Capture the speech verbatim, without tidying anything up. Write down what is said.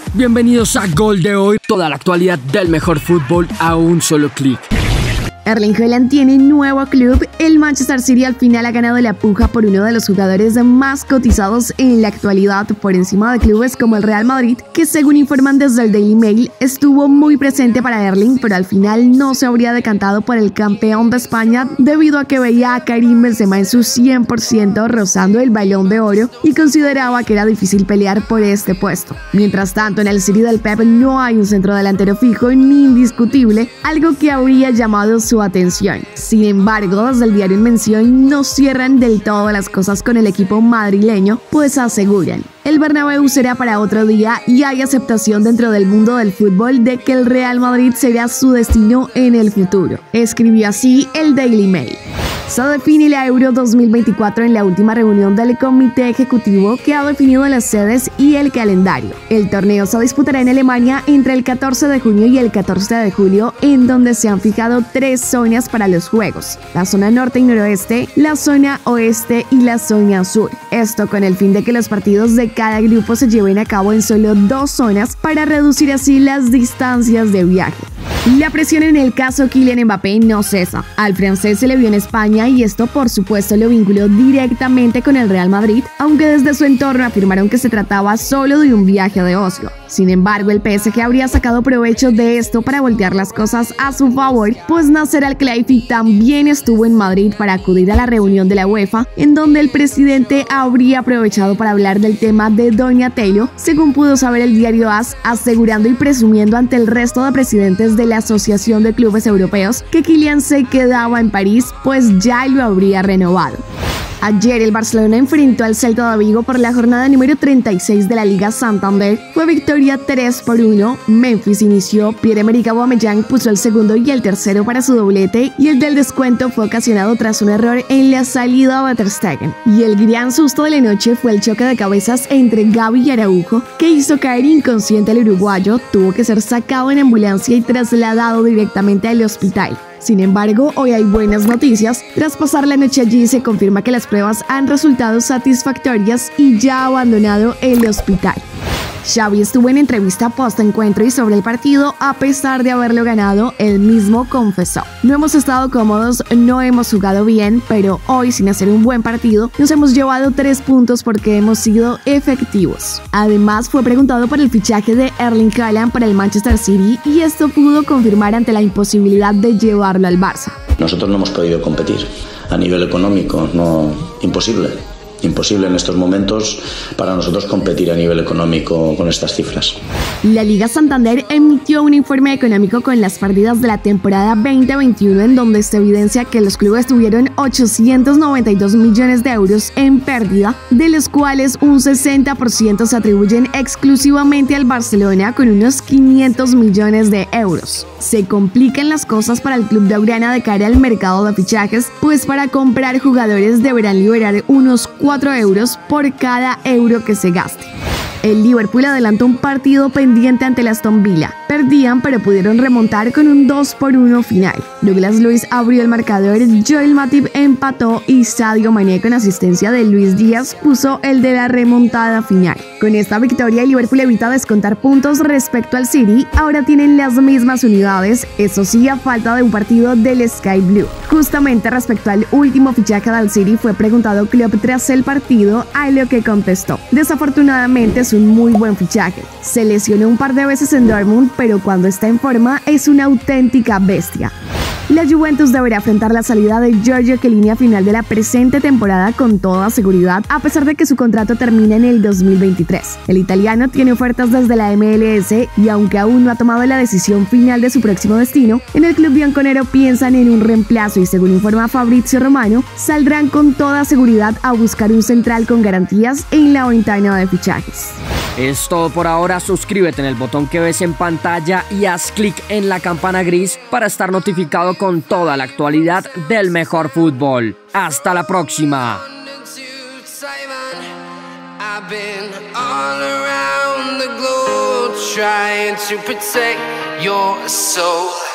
Bienvenidos a Gol de Hoy, toda la actualidad del mejor fútbol a un solo clic. Erling Haaland tiene nuevo club. El Manchester City al final ha ganado la puja por uno de los jugadores más cotizados en la actualidad, por encima de clubes como el Real Madrid, que según informan desde el Daily Mail estuvo muy presente para Erling, pero al final no se habría decantado por el campeón de España debido a que veía a Karim Benzema en su cien por ciento rozando el Balón de Oro y consideraba que era difícil pelear por este puesto. Mientras tanto, en el City del Pep no hay un centro delantero fijo ni indiscutible, algo que habría llamado su atención. Sin embargo, desde el diario en mención no cierran del todo las cosas con el equipo madrileño, pues aseguran: el Bernabéu será para otro día y hay aceptación dentro del mundo del fútbol de que el Real Madrid será su destino en el futuro. Escribió así el Daily Mail. Se define la Euro dos mil veinticuatro en la última reunión del comité ejecutivo que ha definido las sedes y el calendario. El torneo se disputará en Alemania entre el catorce de junio y el catorce de julio, en donde se han fijado tres zonas para los juegos: la zona norte y noroeste, la zona oeste y la zona sur. Esto con el fin de que los partidos de cada grupo se lleven a cabo en solo dos zonas para reducir así las distancias de viaje. La presión en el caso Kylian Mbappé no cesa. Al francés se le vio en España y esto por supuesto lo vinculó directamente con el Real Madrid, aunque desde su entorno afirmaron que se trataba solo de un viaje de ocio. Sin embargo, el P S G habría sacado provecho de esto para voltear las cosas a su favor, pues Nasser Al-Khelaifi también estuvo en Madrid para acudir a la reunión de la UEFA, en donde el presidente habría aprovechado para hablar del tema de Donatello, según pudo saber el diario A S, asegurando y presumiendo ante el resto de presidentes de la Asociación de Clubes Europeos que Kylian se quedaba en París, pues ya lo habría renovado. Ayer el Barcelona enfrentó al Celta de Vigo por la jornada número treinta y seis de la Liga Santander. Fue victoria tres por uno. Memphis inició, Pierre-Emerick Aubameyang puso el segundo y el tercero para su doblete, y el del descuento fue ocasionado tras un error en la salida de Ter Stegen. Y el gran susto de la noche fue el choque de cabezas entre Gavi y Araujo, que hizo caer inconsciente al uruguayo. Tuvo que ser sacado en ambulancia y trasladado directamente al hospital. Sin embargo, hoy hay buenas noticias. Tras pasar la noche allí, se confirma que las pruebas han resultado satisfactorias y ya ha abandonado el hospital. Xavi estuvo en entrevista post-encuentro y sobre el partido, a pesar de haberlo ganado, él mismo confesó: no hemos estado cómodos, no hemos jugado bien, pero hoy, sin hacer un buen partido, nos hemos llevado tres puntos porque hemos sido efectivos. Además, fue preguntado por el fichaje de Erling Haaland para el Manchester City y esto pudo confirmar ante la imposibilidad de llevarlo al Barça. Nosotros no hemos podido competir a nivel económico, no, imposible. Imposible en estos momentos para nosotros competir a nivel económico con estas cifras. La Liga Santander emitió un informe económico con las pérdidas de la temporada veinte veintiuno, en donde se evidencia que los clubes tuvieron ochocientos noventa y dos millones de euros en pérdida, de los cuales un sesenta por ciento se atribuyen exclusivamente al Barcelona con unos quinientos millones de euros. Se complican las cosas para el club de Blaugrana de cara al mercado de fichajes, pues para comprar jugadores deberán liberar unos cuatro euros por cada euro que se gaste. El Liverpool adelantó un partido pendiente ante el Aston Villa. Perdían, pero pudieron remontar con un dos por uno final. Douglas Luiz abrió el marcador, Joel Matip empató y Sadio Mané, con asistencia de Luis Díaz, puso el de la remontada final. Con esta victoria, el Liverpool evita descontar puntos respecto al City. Ahora tienen las mismas unidades, eso sí, a falta de un partido del Sky Blue. Justamente respecto al último fichaje del City, fue preguntado Klopp tras el partido, a lo que contestó: desafortunadamente es un muy buen fichaje. Se lesionó un par de veces en Dortmund, pero cuando está en forma es una auténtica bestia. La Juventus deberá afrontar la salida de Giorgio Chiellini a final de la presente temporada con toda seguridad, a pesar de que su contrato termina en el dos mil veintitrés. El italiano tiene ofertas desde la M L S y aunque aún no ha tomado la decisión final de su próximo destino, en el club bianconero piensan en un reemplazo y, según informa Fabrizio Romano, saldrán con toda seguridad a buscar un central con garantías en la ventana de fichajes. Es todo por ahora. Suscríbete en el botón que ves en pantalla y haz clic en la campana gris para estar notificado con toda la actualidad del mejor fútbol. Hasta la próxima. I've been all around the globe trying to protect your soul.